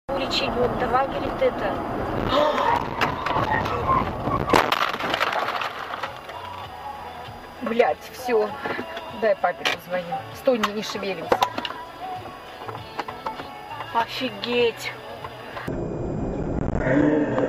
Лечить, вот, давай, говорит, это. Блять, все. Дай папе позвоню. Стой, не шевелимся. Офигеть.